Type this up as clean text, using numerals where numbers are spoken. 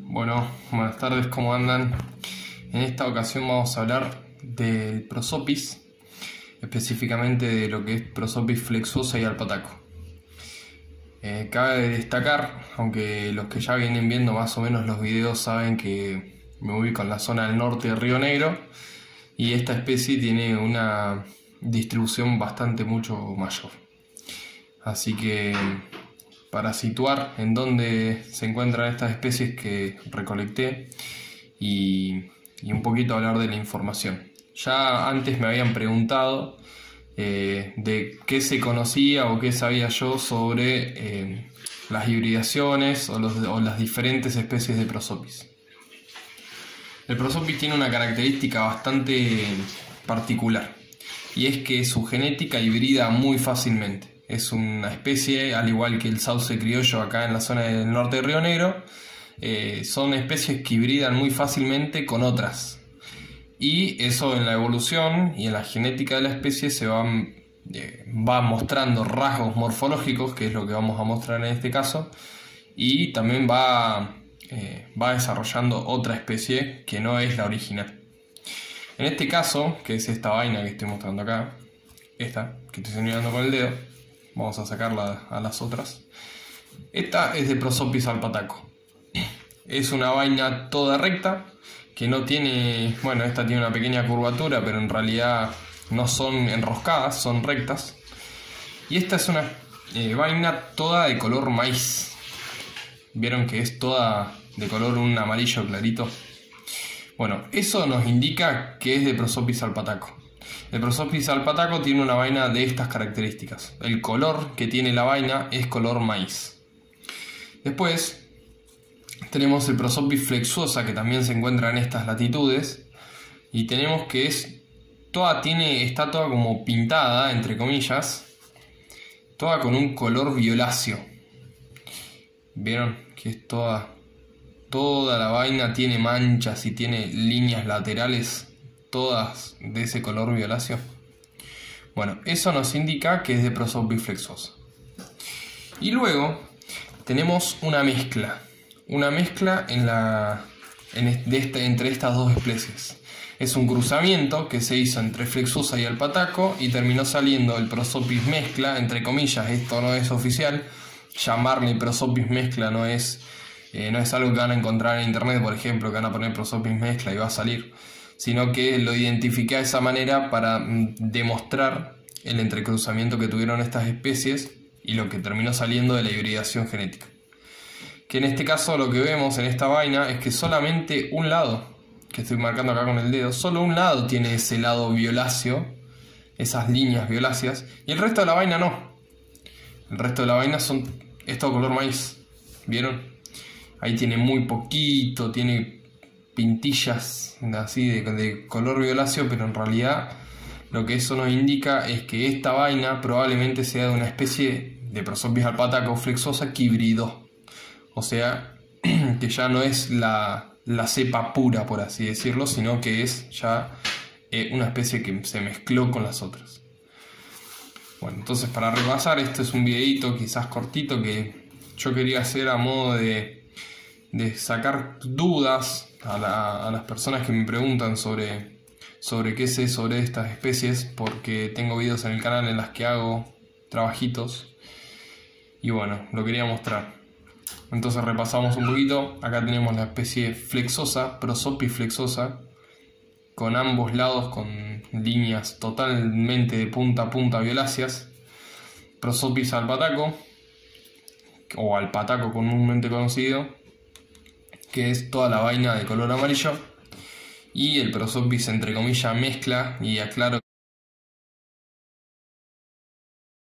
Bueno, buenas tardes, ¿cómo andan? En esta ocasión vamos a hablar del Prosopis, específicamente de lo que es Prosopis flexuosa y alpataco. Cabe destacar, aunque los que ya vienen viendo más o menos los videos saben que me ubico en la zona del norte de Río Negro y esta especie tiene una distribución mucho mayor. Así que para situar en dónde se encuentran estas especies que recolecté y un poquito hablar de la información. Ya antes me habían preguntado de qué se conocía o qué sabía yo sobre las hibridaciones o las diferentes especies de Prosopis. El Prosopis tiene una característica bastante particular y es que su genética hibrida muy fácilmente. Es una especie, al igual que el sauce criollo acá en la zona del norte de Río Negro, son especies que hibridan muy fácilmente con otras. Y eso en la evolución y en la genética de la especie se va mostrando rasgos morfológicos, que es lo que vamos a mostrar en este caso, y también va desarrollando otra especie que no es la original. En este caso, que es esta vaina que estoy mostrando acá, esta que estoy señalando con el dedo, vamos a sacarla a las otras. Esta es de Prosopis alpataco. Es una vaina toda recta, que no tiene... Bueno, esta tiene una pequeña curvatura, pero en realidad no son enroscadas, son rectas. Y esta es una vaina toda de color maíz. ¿Vieron que es toda de color un amarillo clarito? Bueno, eso nos indica que es de Prosopis alpataco. El Prosopis alpataco tiene una vaina de estas características. El color que tiene la vaina es color maíz. Después tenemos el Prosopis flexuosa, que también se encuentra en estas latitudes. Y tenemos que está toda como pintada, entre comillas. Toda con un color violáceo. ¿Vieron? Que es toda la vaina tiene manchas y tiene líneas laterales, todas de ese color violáceo. Bueno, eso nos indica que es de Prosopis flexuosa. Y luego tenemos una mezcla entre estas dos especies. Es un cruzamiento que se hizo entre flexuosa y alpataco y terminó saliendo el Prosopis mezcla, entre comillas. Esto no es oficial, llamarle Prosopis mezcla no es algo que van a encontrar en internet, por ejemplo, que van a poner Prosopis mezcla y va a salir, sino que lo identifiqué de esa manera para demostrar el entrecruzamiento que tuvieron estas especies y lo que terminó saliendo de la hibridación genética. Que en este caso lo que vemos en esta vaina es que solamente un lado, que estoy marcando acá con el dedo, solo un lado tiene ese lado violáceo, esas líneas violáceas, y el resto de la vaina no. El resto de la vaina es todo color maíz, ¿vieron? Ahí tiene muy poquito, tiene pintillas así de color violáceo, pero en realidad lo que eso nos indica es que esta vaina probablemente sea de una especie de Prosopis alpataco flexuosa que hibridó. O sea, que ya no es la cepa pura, por así decirlo, sino que es ya una especie que se mezcló con las otras. Bueno, entonces para repasar, este es un videito quizás cortito que yo quería hacer a modo de sacar dudas a las personas que me preguntan sobre qué sé sobre estas especies, porque tengo videos en el canal en las que hago trabajitos y bueno, lo quería mostrar. Entonces repasamos un poquito. Acá tenemos la especie flexosa, Prosopis flexosa, con ambos lados con líneas totalmente de punta a punta violáceas. Prosopis alpataco, o alpataco comúnmente conocido, que es toda la vaina de color amarillo, y el Prosopis entre comillas mezcla, y aclaro